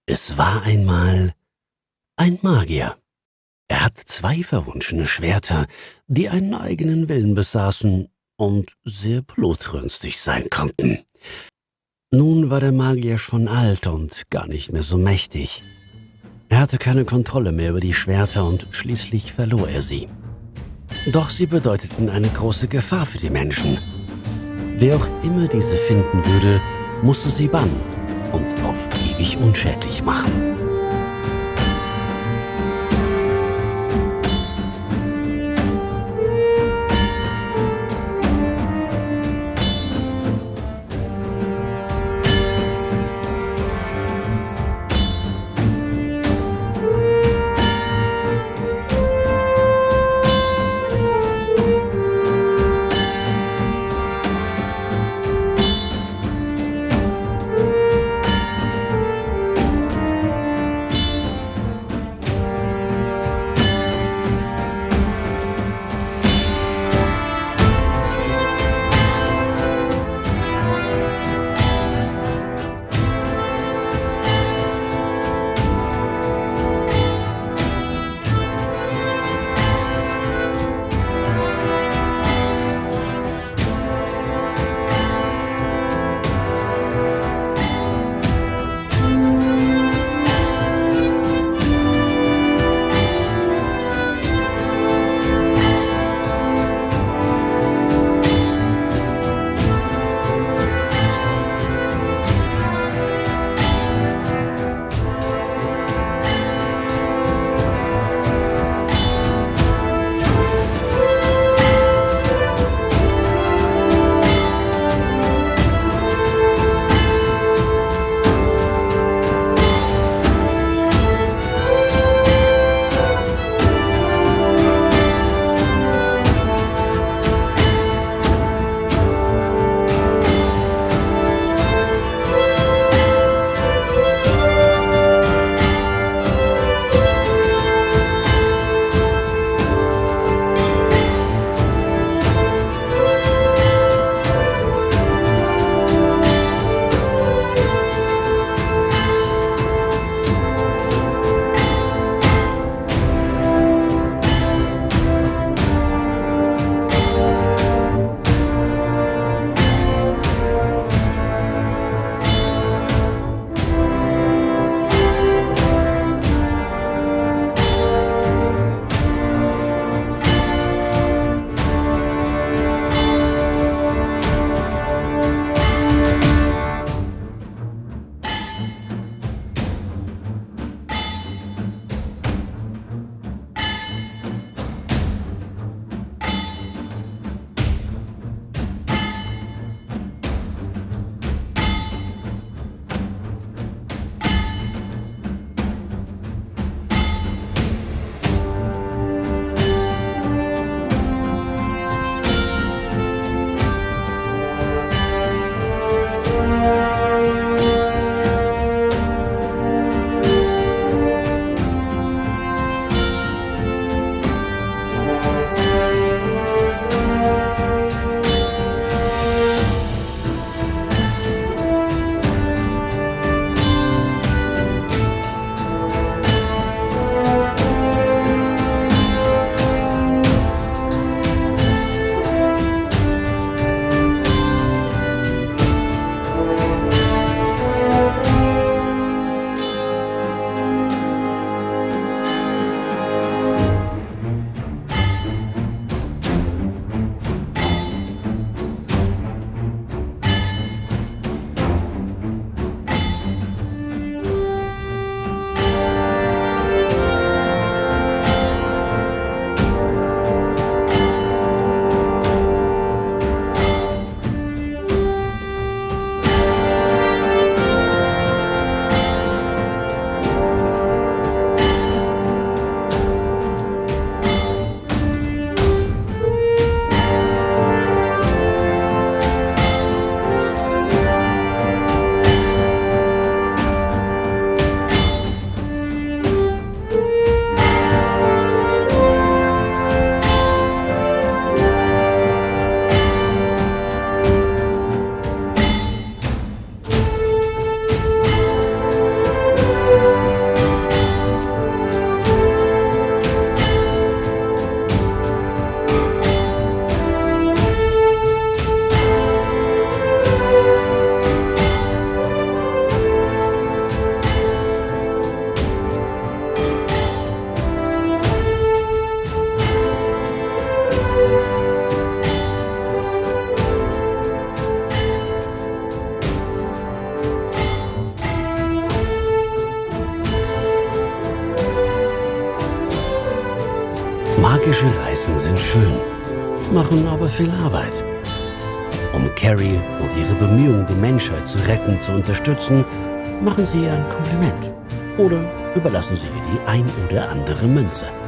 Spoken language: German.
Es war einmal ein Magier. Er hat zwei verwunschene Schwerter, die einen eigenen Willen besaßen und sehr blutrünstig sein konnten. Nun war der Magier schon alt und gar nicht mehr so mächtig. Er hatte keine Kontrolle mehr über die Schwerter und schließlich verlor er sie. Doch sie bedeuteten eine große Gefahr für die Menschen. Wer auch immer diese finden würde, musste sie bannen und auf ewig unschädlich machen. Magische Reisen sind schön, machen aber viel Arbeit. Um Carrie und ihre Bemühungen, die Menschheit zu retten, zu unterstützen, machen Sie ihr ein Kompliment oder überlassen Sie ihr die ein oder andere Münze.